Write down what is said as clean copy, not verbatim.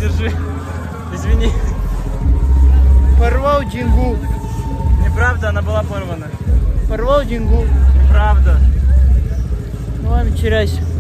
держи. Извини. Порвал деньгу. Неправда, она была порвана. Порвал деньгу. Неправда. Ну ладно, теряйся.